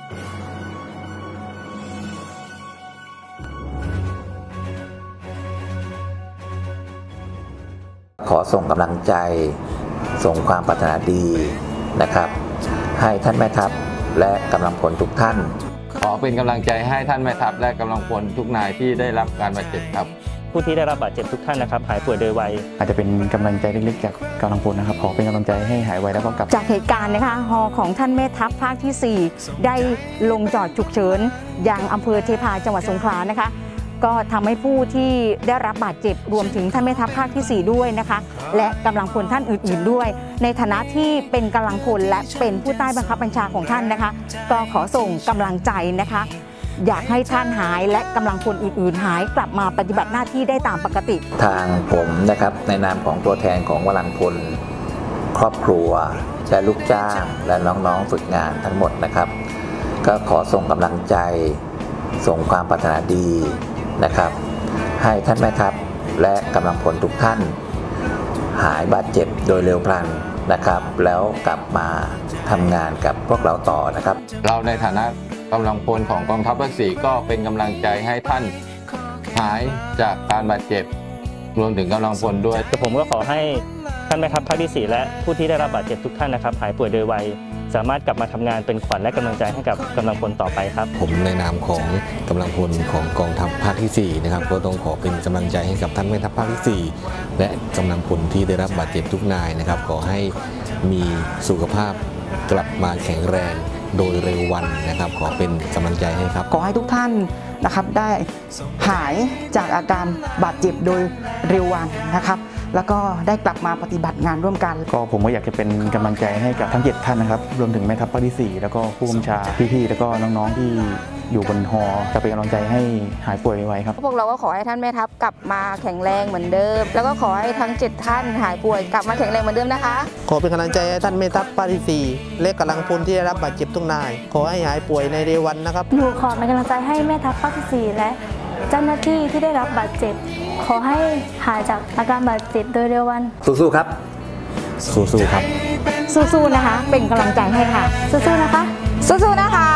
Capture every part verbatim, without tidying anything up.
ขอส่งกำลังใจส่งความปรารถนาดีนะครับให้ท่านแม่ทัพและกำลังพลทุกท่านขอเป็นกำลังใจให้ท่านแม่ทัพและกำลังพลทุกนายที่ได้รับการบาดเจ็บครับผู้ที่ได้รับบาดเจ็บทุกท่านนะครับหายป่วยโดยไวอาจจะเป็นกำลังใจเล็กๆจากกำลังพลนะครับขอเป็นกำลังใจให้หายไวแล้วก็กลับจากเหตุการณ์นะคะฮอของท่านแม่ทัพภาคที่สี่ได้ลงจอดฉุกเฉินยังอำเภอเทพาจังหวัดสงขลานะคะก็ทำให้ผู้ที่ได้รับบาดเจ็บรวมถึงท่านแม่ทัพภาคที่สี่ด้วยนะคะและกำลังพลท่านอื่นๆด้วยในฐานะที่เป็นกำลังพลและเป็นผู้ใต้บังคับบัญชาของท่านนะคะก็ขอส่งกำลังใจนะคะอยากให้ท่านหายและกำลังพลอื่นๆหายกลับมาปฏิบัติหน้าที่ได้ตามปกติทางผมนะครับในนามของตัวแทนของกำลังพลครอบครัวและลูกจ้างและน้องๆฝึกงานทั้งหมดนะครับก็ขอส่งกำลังใจส่งความปรารถนาดีนะครับให้ท่านแม่ทัพและกำลังพลทุกท่านหายบาดเจ็บโดยเร็วพลันนะครับแล้วกลับมาทำงานกับพวกเราต่อนะครับเราในฐานะกำลังพลของกองทัพภาคสี่ก็เป็นกำลังใจให้ท่านหายจากการบาดเจ็บรวมถึงกำลังพลด้วยผมก็ขอให้ท่านแม่ทัพภาคที่สี่และผู้ที่ได้รับบาดเจ็บทุกท่านนะครับหายป่วยโดยไวสามารถกลับมาทำงานเป็นขวัญและกำลังใจให้กับกำลังพลต่อไปครับผมในนามของกำลังพลของกองทัพภาคที่สี่นะครับก็ต้องขอเป็นกำลังใจให้กับท่านแม่ทัพภาคที่สี่และกำลังพลที่ได้รับบาดเจ็บทุกนายนะครับขอให้มีสุขภาพกลับมาแข็งแรงโดยเร็ววันนะครับขอเป็นกำลังใจให้ครับขอให้ทุกท่านนะครับได้หายจากอาการบาดเจ็บโดยเร็ววันนะครับแล้วก็ได้กลับมาปฏิบัติงานร่วมกันก็ผมก็อยากจะเป็นกำลังใจให้กับทั้งเจ็ดท่านนะครับรวมถึงแม่ทัพภาคที่สี่แล้วก็ผู้บัญชาพี่ๆแล้วก็น้องๆที่อยู่บนฮอจะเป็นกำลังใจให้หายป่วยไวๆครับพวกเราก็ขอให้ท่านแม่ทัพกลับมาแข็งแรงเหมือนเดิมแล้วก็ขอให้ทั้งเจ็ดท่านหายป่วยกลับมาแข็งแรงเหมือนเดิมนะคะขอเป็นกำลังใจให้ท่านแม่ทัพภาคที่สี่และกำลังพลที่ได้รับบาดเจ็บทุกนายขอให้หายป่วยในเร็ววันนะครับหนูขอเป็นกำลังใจให้แม่ทัพภาคที่สี่และเจ้าหน้าที่ที่ได้รับบาดเจ็บขอให้หายจากอาการบาดเจ็บโดยเร็ววันสู้ๆครับสู้ๆครับสู้ๆนะคะเป็นกำลังใจให้ค่ะสู้ๆนะคะสู้ๆนะคะ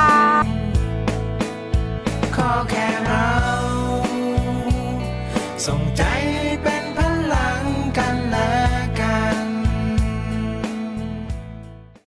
ขอแค่เราส่งใจ